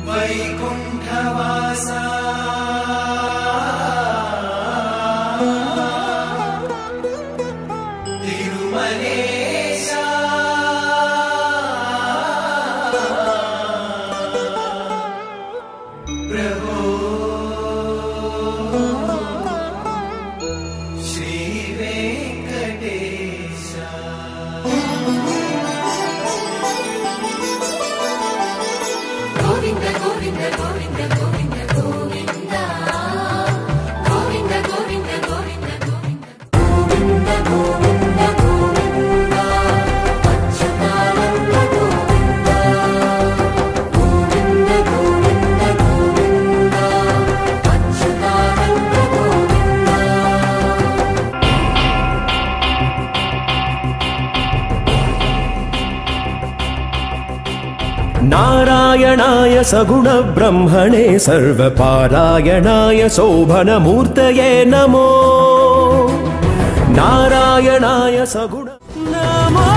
వైకుంఠవాసా తిరుమలేశా ప్రభో శ్రీ వెంకటేశా గోవింద గోవింద గోవింద గోవింద గోవింద గోవింద గోవింద గోవింద గోవింద గోవింద గోవింద అచ్యుతానంద గోవింద గోవింద గోవింద గోవింద అచ్యుతానంద గోవింద नारायणाय सगुण ब्रह्मणे सर्वपारायणाय शोभनमूर्तये नमो नारायणाय सगुण नमो